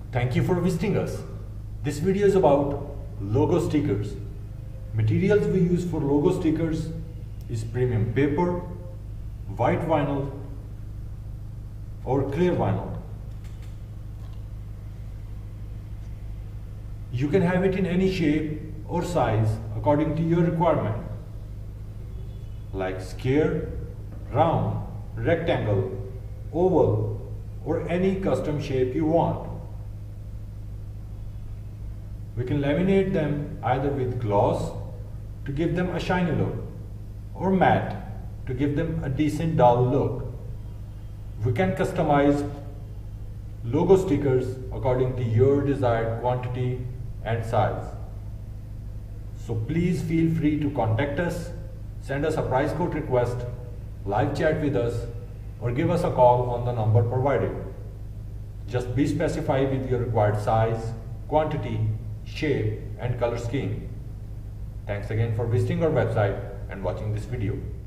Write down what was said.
Thank you for visiting us. This video is about logo stickers. Materials we use for logo stickers is premium paper, white vinyl or clear vinyl. You can have it in any shape or size according to your requirement, like square, round, rectangle, oval, or any custom shape you want. We can laminate them either with gloss to give them a shiny look or matte to give them a decent dull look. We can customize logo stickers according to your desired quantity and size. So please feel free to contact us, send us a price quote request, live chat with us, or give us a call on the number provided. Just be specified with your required size, quantity, shape and color scheme. Thanks again for visiting our website and watching this video.